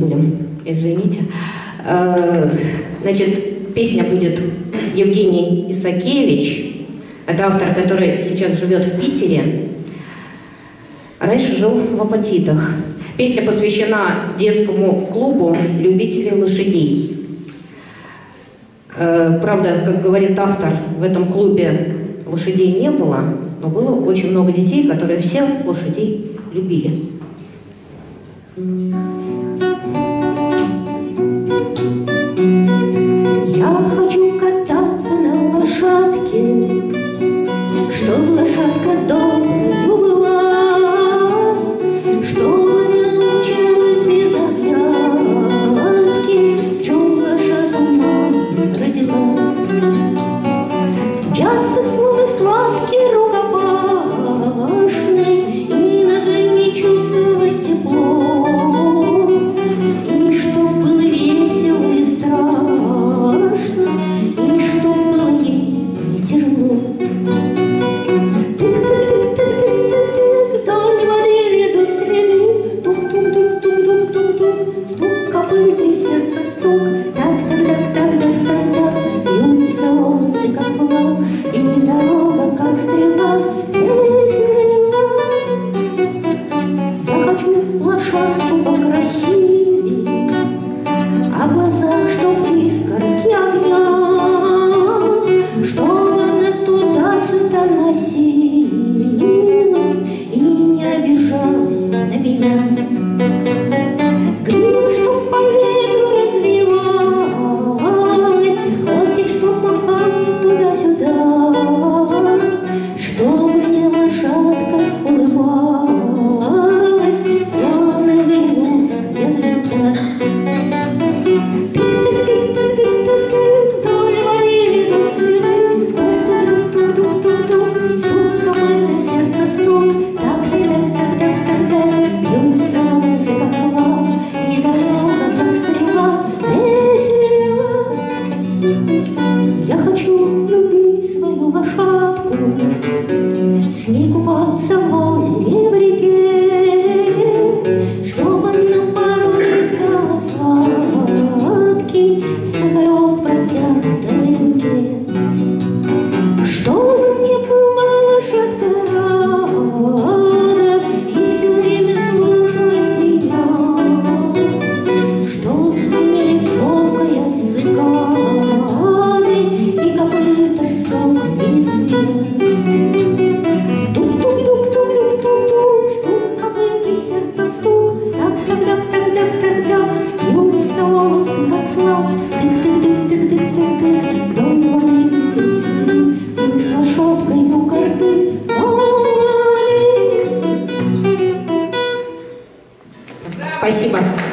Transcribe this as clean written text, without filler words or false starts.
будем, извините. Значит, песня будет Евгений Исакевич. Это автор, который сейчас живет в Питере. Раньше жил в Апатитах. Песня посвящена детскому клубу любителей лошадей. Правда, как говорит автор, в этом клубе лошадей не было, но было очень много детей, которые все лошадей любили. Я хочу кататься на лошадке, чтоб лошадка добрая была, чтобы научилась без оглядки, в чем лошадку мама родила. Мчатся словно сладкий рукопашный, и ногами чувствовать тепло, и чтоб было весело и страшно, и чтоб было ей не тяжело. Тык-тык-тык-тык-тык-тык, вдоль воды ведут следы, тук-тук-тук-тук-тук-тук-тук, стук копыт и сердце стук, так-так-так-так-так-так-так, бьются овцы, как флаг, и дорога, как стрела, весела. Я хочу лошадку покрасивей, а в глазах, чтоб искорки огня, чтоб она туда-сюда носилась и не обижалась на меня. Грива, чтоб по ветру развивалась, хвостик, чтоб махал туда-сюда, чтоб мне лошадка улыбалась, словно голливудская звезда. Тык-тык-тык-тык-тык-тык, вдоль воды ведут следы, тук-тук-тук-тук-тук-тук, стук копыт и сердце стук, так-так-так-так-так-так, бьются овцы, как флаг, и дорога, как стрела, весела. Я хочу любить свою лошадку, с ней купаться в озере, в реке, чтоб она порой искала сладкий сахарок в протянутой руке. Чтобы мне была лошадка рада и все время слушалась меня, чтоб звенели цокая цикады и копыта цокали змея. Тук-тук-тук-тук-тук-тук, стук копыт и сердце стук, так-так-так-так-так-так-так, бьются волосы, как флаг, тык-тык-тык-тык-тык-тык-тык, вдоль воды ведут следы, мы с лошадкой у корты молоды. Спасибо.